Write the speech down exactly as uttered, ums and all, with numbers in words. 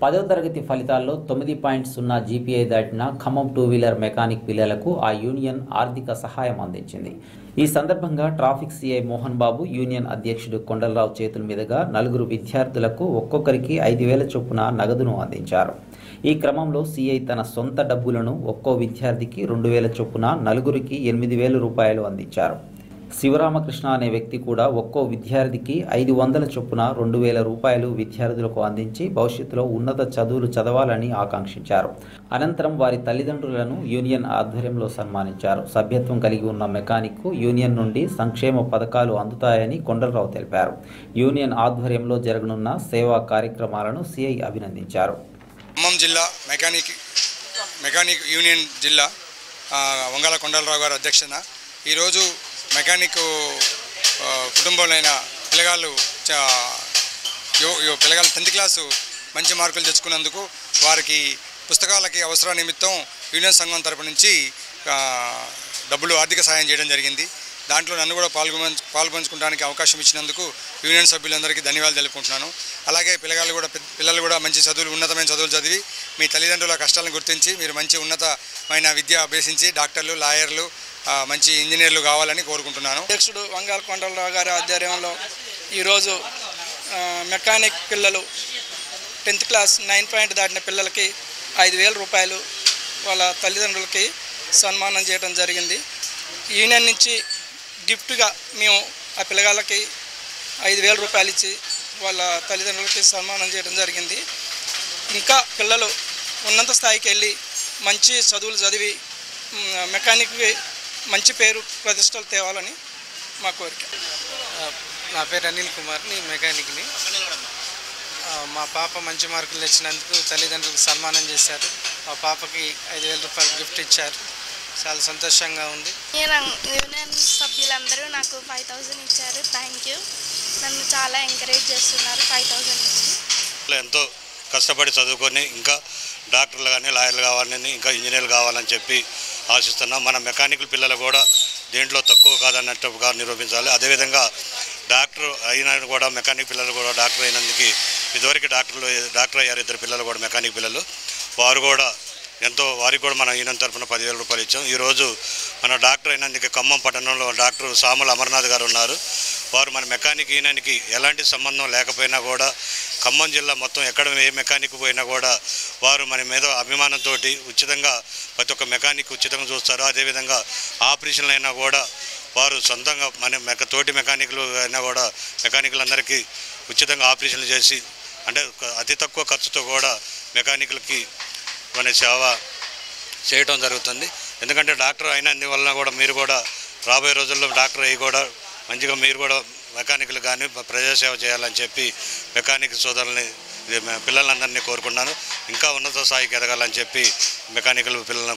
పదో తరగతి ఫలితాల్లో తొమ్మిది పాయింట్ సున్నా జీపీఐ దాటిన ఖమ్మం టూ వీలర్ మెకానిక్ పిల్లలకు ఆ యూనియన్ ఆర్థిక సహాయం అందించింది. ఈ సందర్భంగా traffic CI Mohan Babu, union అధ్యక్షుడు కొండలరావు చేతుల మీదుగా నలుగురు విద్యార్థులకు ఒక్కొక్కరికి ఐదు వేల చొప్పున నగదును అందించారు. ఈ క్రమంలో సీఐ తన సొంత డబ్బులను ఒక్కో విద్యార్థికి రెండు వేల చొప్పున నలుగురికి ఎనిమిది వేల రూపాయలు అందించారు. శివరామకృష్ణ అనే వ్యక్తి కూడా ఒక్కో విద్యార్థికి ఐదు వందల చొప్పున రెండు వేల రూపాయలు విద్యార్థులకు అందించి భవిష్యత్తులో ఉన్నత చదువులు చదవాలని ఆకాంక్షించారు. అనంతరం వారి తల్లిదండ్రులను యూనియన్ ఆధ్వర్యంలో సన్మానించారు. సభ్యత్వం కలిగి ఉన్న మెకానిక్కు యూనియన్ నుండి సంక్షేమ పథకాలు అందుతాయని కొండలరావు తెలిపారు. యూనియన్ ఆధ్వర్యంలో జరగనున్న సేవా కార్యక్రమాలను సీఐ అభినందించారు. ఖమ్మం జిల్లా మెకానిక్ మెకానిక్ యూనియన్ జిల్లా వంగాల కొండలరావు గారి అధ్యక్షత ఈరోజు మెకానిక్ కుటుంబంలోని పిల్లగాళ్ళు పిల్లగాళ్ళు టెన్త్ క్లాసు మంచి మార్కులు తెచ్చుకున్నందుకు వారికి పుస్తకాలకి అవసరం నిమిత్తం యూనియన్ సంఘం తరపు నుంచి డబ్బులు ఆర్థిక సహాయం చేయడం జరిగింది. దాంట్లో నన్ను కూడా పాల్గొ పాల్గొంచుకోవడానికి అవకాశం ఇచ్చినందుకు యూనియన్ సభ్యులందరికీ ధన్యవాదాలు తెలుపుకుంటున్నాను. అలాగే పిల్లగాళ్ళు కూడా పిల్లలు కూడా మంచి చదువులు ఉన్నతమైన చదువులు చదివి మీ తల్లిదండ్రుల కష్టాలను గుర్తించి మీరు మంచి ఉన్నతమైన విద్య అభ్యసించి డాక్టర్లు, లాయర్లు, మంచి ఇంజనీర్లు కావాలని కోరుకుంటున్నాను. అధ్యక్షుడు వంగాల కొండలరావు గారి ఆధ్వర్యంలో ఈరోజు మెకానిక్ పిల్లలు టెన్త్ క్లాస్ నైన్ పాయింట్ దాటిన పిల్లలకి ఐదు వేల రూపాయలు వాళ్ళ తల్లిదండ్రులకి సన్మానం చేయడం జరిగింది. యూనియన్ నుంచి గిఫ్ట్గా మేము ఆ పిల్లగాళ్ళకి ఐదు వేల రూపాయలు ఇచ్చి వాళ్ళ తల్లిదండ్రులకి సన్మానం చేయడం జరిగింది. ఇంకా పిల్లలు ఉన్నత స్థాయికి వెళ్ళి మంచి చదువులు చదివి మెకానిక్కి మంచి పేరు ప్రతిష్టలు తేవాలని మా కోరిక. నా పేరు అనిల్ కుమార్, నీ మెకానిక్ని. మా పాప మంచి మార్కులు తెచ్చినందుకు తల్లిదండ్రులకు సన్మానం చేశారు. మా పాపకి ఐదు వేల రూపాయలు గిఫ్ట్ ఇచ్చారు. చాలా సంతోషంగా ఉంది. యూనియన్ సభ్యులందరూ నాకు ఫైవ్ థౌజండ్ ఇచ్చారు. Thank you. నన్ను చాలా ఎంకరేజ్ చేస్తున్నారు. ఫైవ్ థౌజండ్ ఇచ్చి ఎంతో కష్టపడి చదువుకొని ఇంకా డాక్టర్లు కానీ లాయర్లు కావాలని ఇంకా ఇంజనీర్లు కావాలని చెప్పి ఆశిస్తున్నాం. మన మెకానికల్ పిల్లలు కూడా దేంట్లో తక్కువ కాదన్నట్టుగా నిరూపించాలి. అదేవిధంగా డాక్టర్ అయినా కూడా మెకానిక్ పిల్లలు కూడా డాక్టర్ అయినందుకు ఇదివరకు డాక్టర్లు డాక్టర్ అయ్యారు ఇద్దరు పిల్లలు కూడా మెకానిక్ పిల్లలు. వారు కూడా ఎంతో వారికి కూడా మన యూనియన్ తరఫున పదివేల రూపాయలు ఇచ్చాం. ఈరోజు మన డాక్టర్ అయినందుకు ఖమ్మం పట్టణంలో డాక్టర్ సాముల అమర్నాథ్ గారు ఉన్నారు. వారు మన మెకానిక్ యూనియన్కి ఎలాంటి సంబంధం లేకపోయినా కూడా ఖమ్మం జిల్లా మొత్తం ఎక్కడ ఏ మెకానిక్ పోయినా కూడా వారు మన మీద అభిమానంతో ఉచితంగా ప్రతి ఒక్క మెకానిక్ ఉచితంగా చూస్తారు. అదేవిధంగా ఆపరేషన్లు అయినా కూడా వారు సొంతంగా మన మెక తోటి మెకానిక్లు అయినా కూడా మెకానికులందరికీ ఉచితంగా ఆపరేషన్లు చేసి అంటే అతి తక్కువ ఖర్చుతో కూడా మెకానికులకి మన సేవ చేయటం జరుగుతుంది. ఎందుకంటే డాక్టర్ అయినందువలన కూడా మీరు కూడా రాబోయే రోజుల్లో డాక్టర్ అయ్యి కూడా మంచిగా మీరు కూడా మెకానికల్ కానీ ప్రజాసేవ చేయాలని చెప్పి మెకానిక్ సోదరులని పిల్లలందరినీ కోరుకున్నాను. ఇంకా ఉన్నత స్థాయికి ఎదగాలని చెప్పి మెకానికల్ పిల్లలను